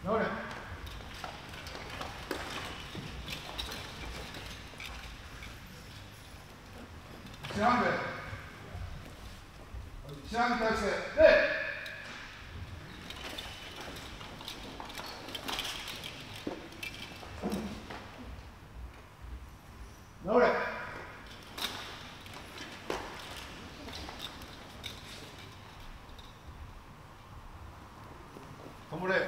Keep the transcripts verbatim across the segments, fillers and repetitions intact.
直れ。一半で。一半に対して、で。直れ。頑張れ。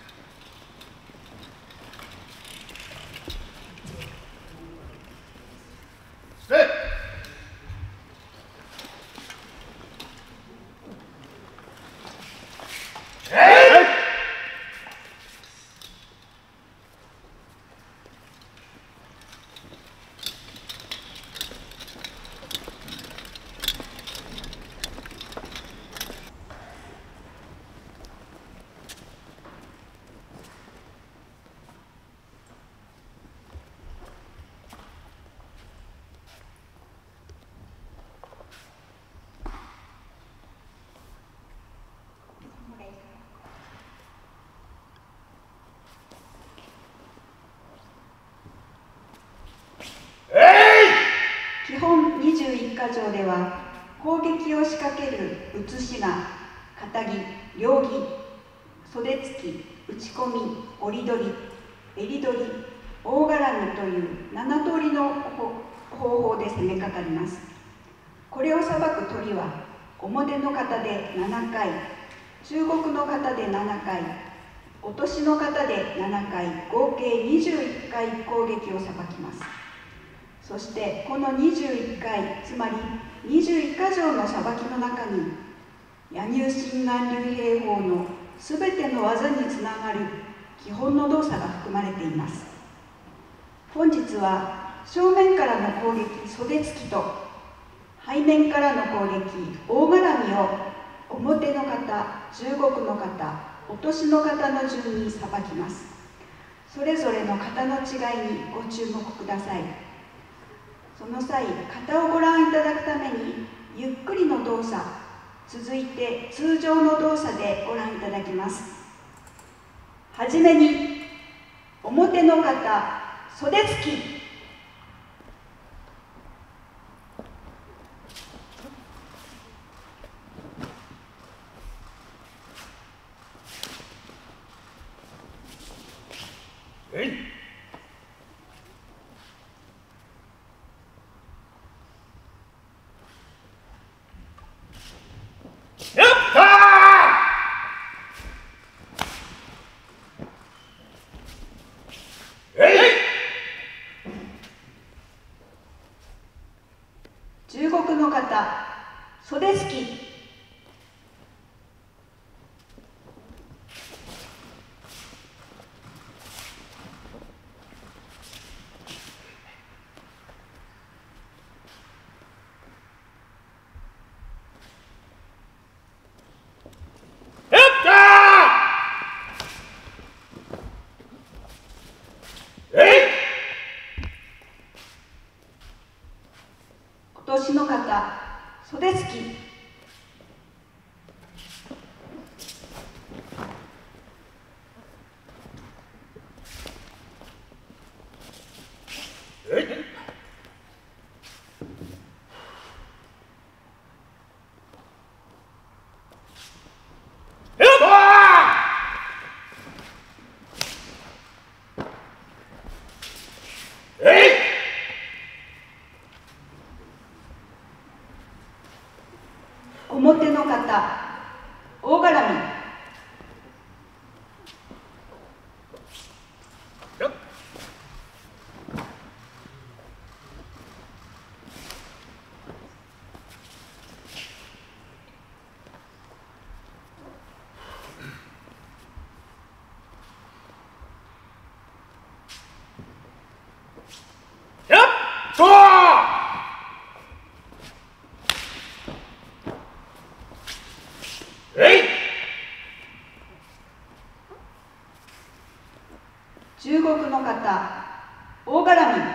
基本にじゅういっか条では、攻撃を仕掛ける写しが、肩着、両着、袖付き、打ち込み、折り取り、襟取り、大絡みというなな通りの方法で攻めかかります。これを裁く取りは、表の方でななかい、中国の方でななかい、落としの方でななかい、合計にじゅういっかい攻撃を裁きます。そしてこのにじゅういっかい、つまりにじゅういっか条の裁きの中に、柳生心眼流兵法のすべての技につながる基本の動作が含まれています。本日は正面からの攻撃袖付きと背面からの攻撃大絡みを表の方、中国の方、落としの方の順に裁きます。それぞれの型の違いにご注目ください。その際、型をご覧いただくためにゆっくりの動作、続いて通常の動作でご覧いただきます。はじめに表の方、袖付き。 えい。やったー。えい。 中国の方、袖付き。落としの方、袖付き。表の方、大絡み。中国の方、大絡み。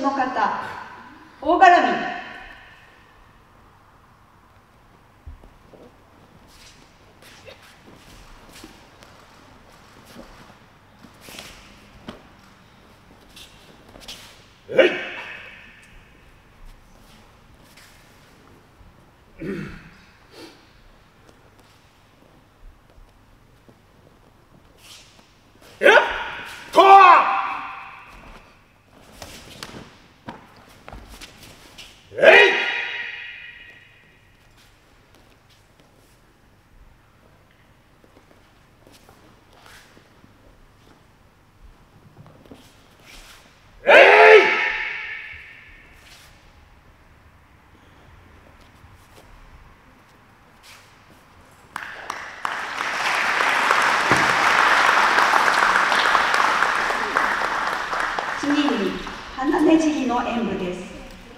の方、大絡み。 えい。えっとえい。 次に花ねじりの演舞です。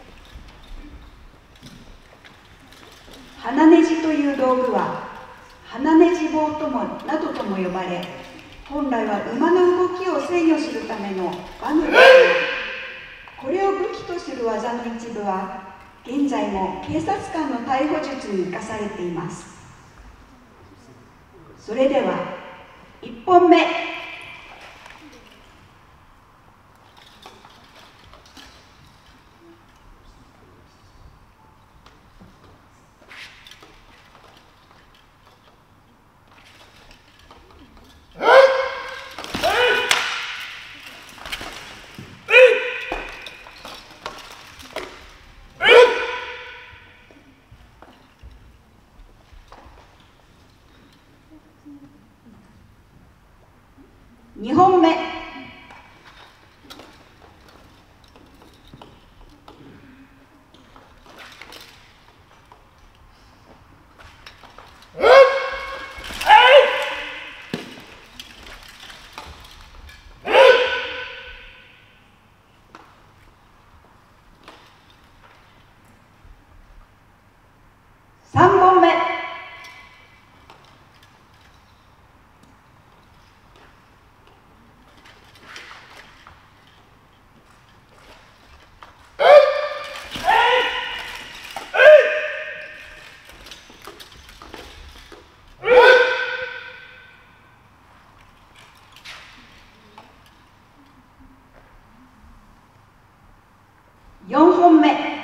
花ねじという道具は花ねじ棒ともなどとも呼ばれ、本来は馬の動きを制御するための馬具ですが、これを武器とする技の一部は現在も警察官の逮捕術に生かされています。それではいっぽんめ。にほんめ。さんぼんめ。よんほんめ。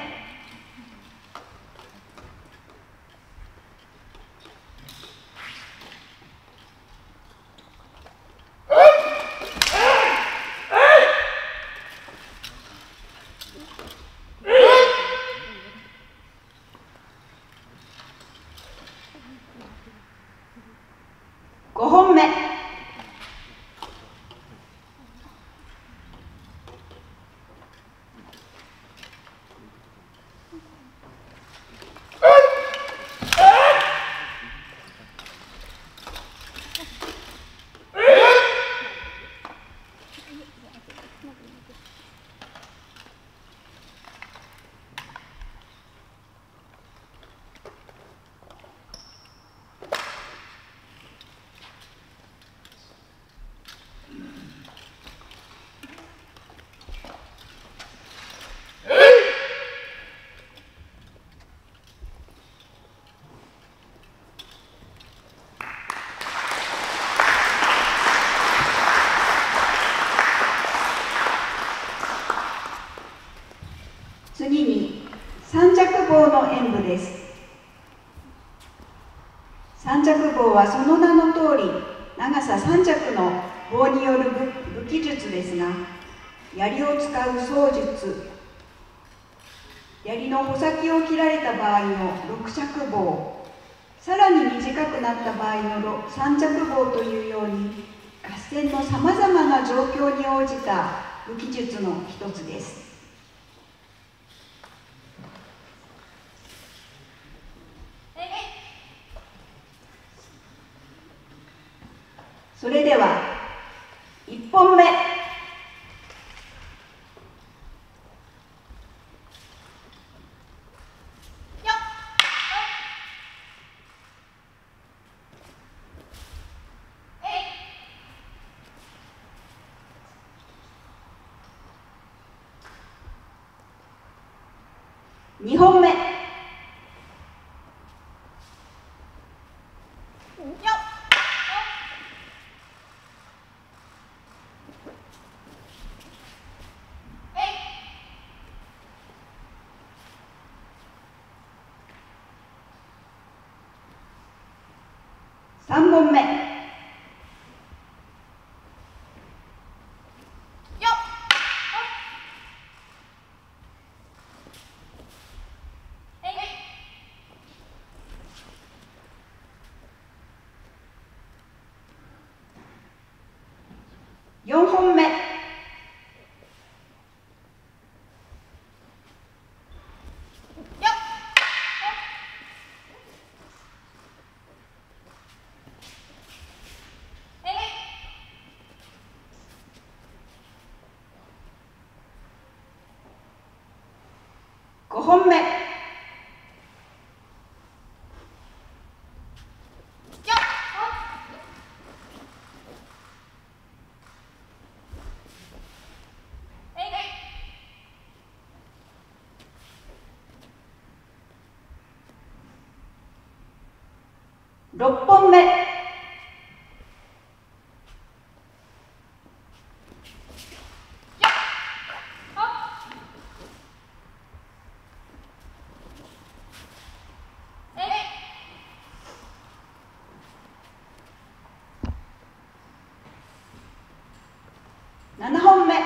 ごほんめ。次に三尺棒の演舞です。三尺棒はその名の通り長さ三尺の棒による武器術ですが、槍を使う槍術、槍の穂先を切られた場合の六尺棒、さらに短くなった場合の三尺棒というように、合戦のさまざまな状況に応じた武器術の一つです。それではいっぽんめ。 にほんめ。さんぼんめ。よんほんめ。ごほんめ。ろっぽんめ。ななほんめ。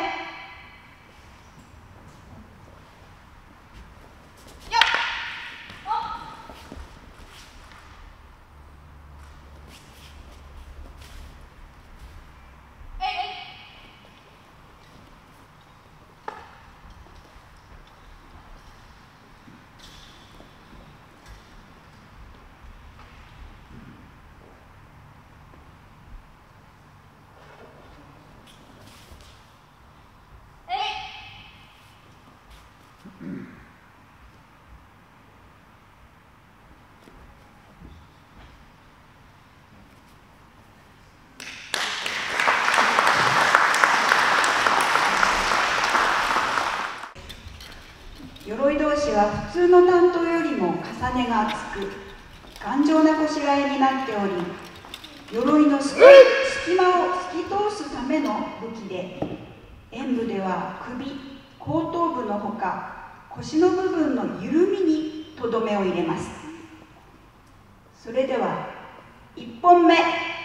鎧同士は普通の担当よりも重ねが厚く頑丈なこしらえになっており、鎧の隙隙間を突き通すための武器で、演武では首、後頭部のほか腰の部分の緩みにとどめを入れます。それではいっぽんめ。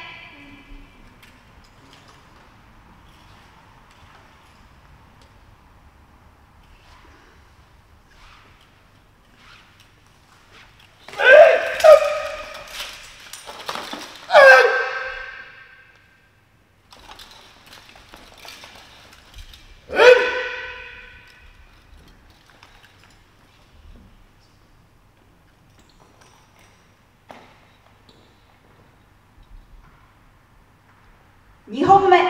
にほんめ。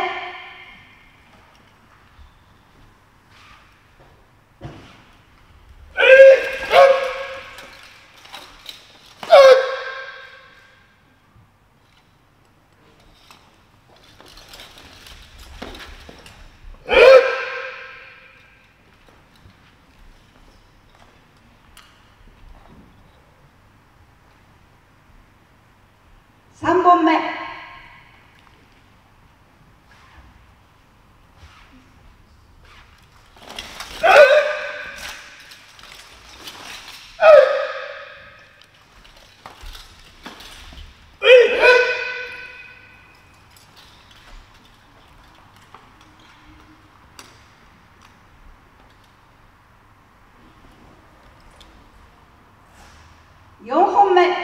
さんぼんめ。よんほんめ。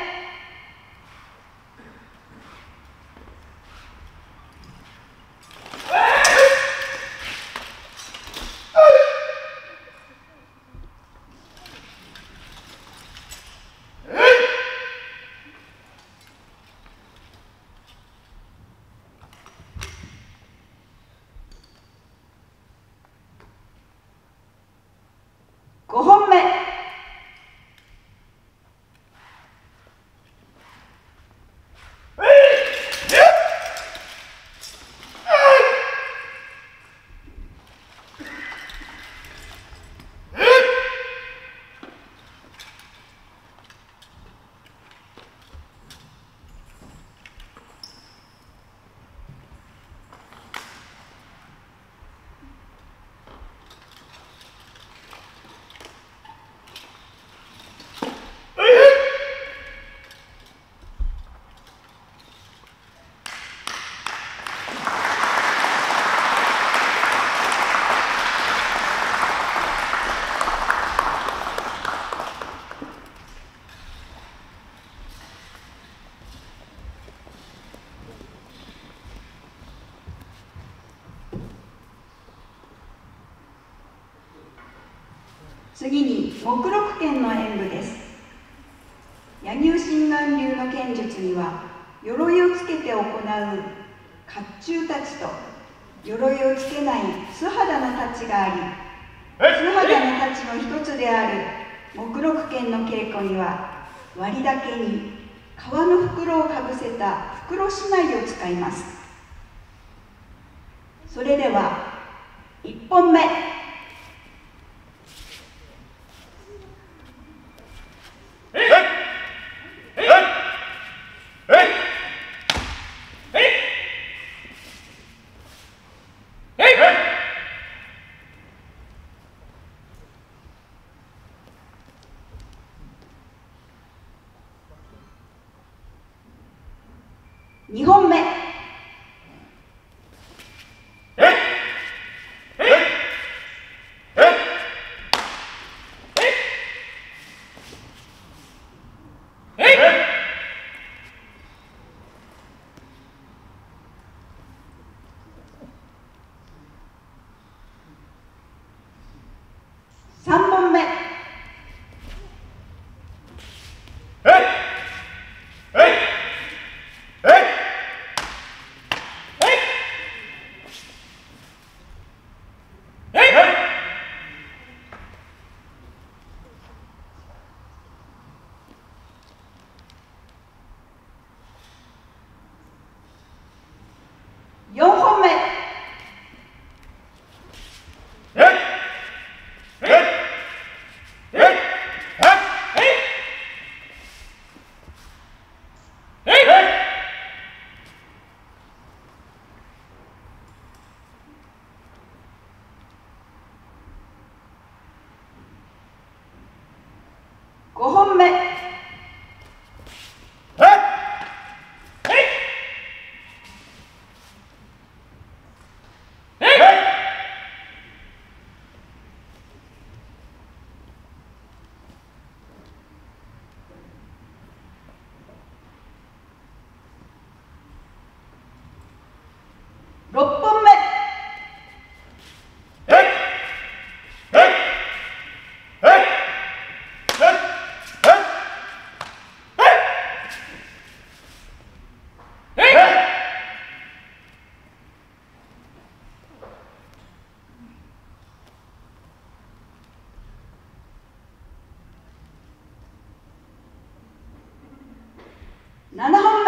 ごほんめ。 次に目録剣の演武です。柳生心眼流の剣術には、鎧をつけて行う甲冑太刀と鎧をつけない素肌の太刀があり、素肌の太刀の一つである目録剣の稽古には、割竹に革の袋をかぶせた袋しまいを使います。それではいっぽんめ。にほんめ。さんぼんめ。よんほんめ。ごほんめ。ろっぽんめ。ななほんめ。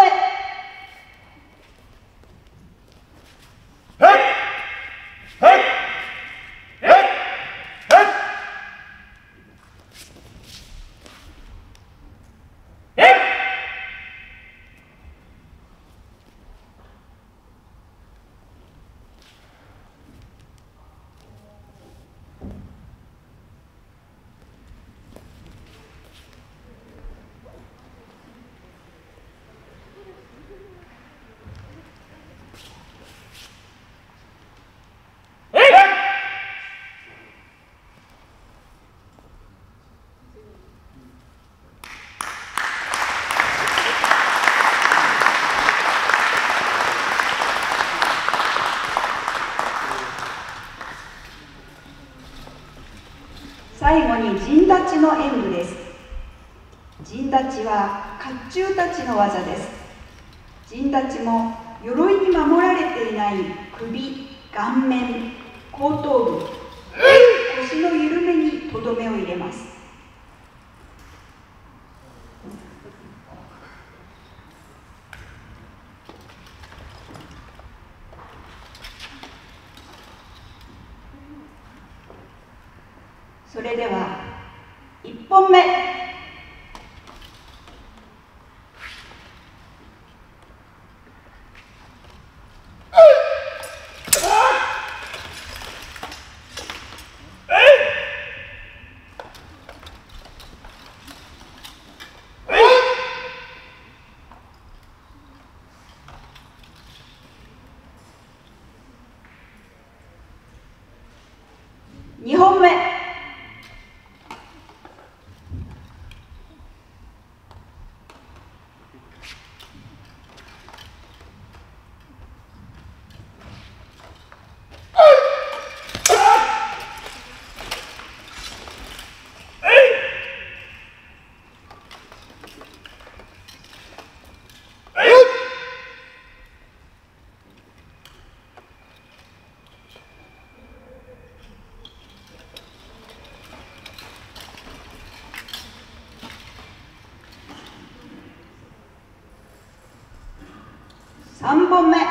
最後に陣立ちの演武です。陣立ちは甲冑たちの技です。陣立ちも鎧に守られていない首、顔面、後頭部、腰の緩めにとどめを入れます。それではいっぽんめ。にほんめ。 さんぼんめ。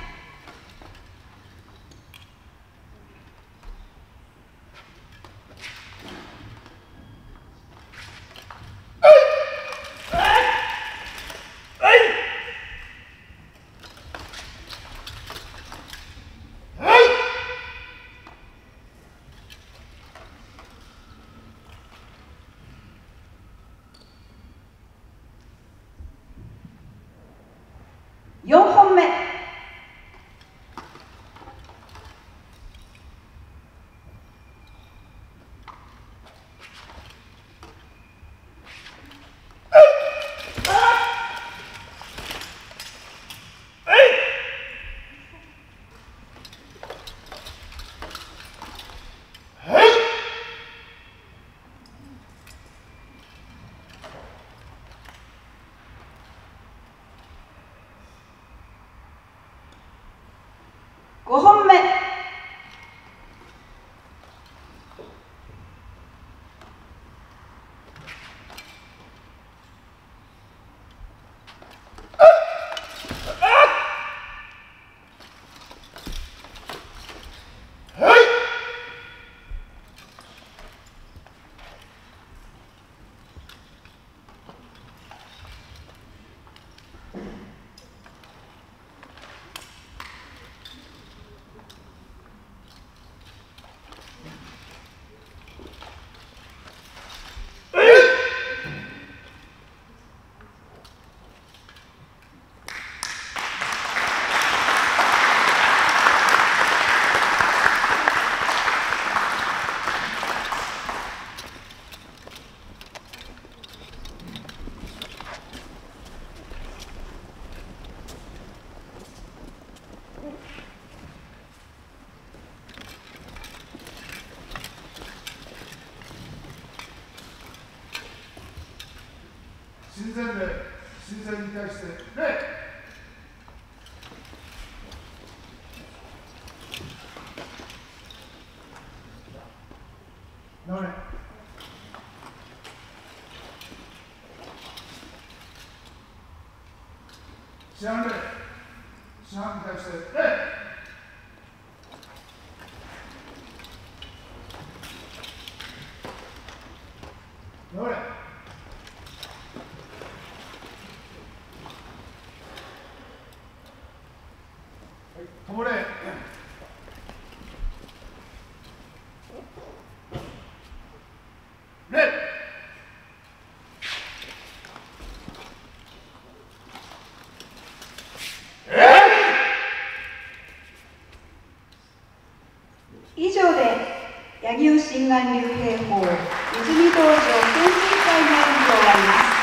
よんほんめ。ごほんめ。 親善で親善に対して礼。直れ。師範礼。師範に対して礼。直れ。ともれ。礼。 以上で柳生心眼流兵法泉道場潜水会の演技を終わります。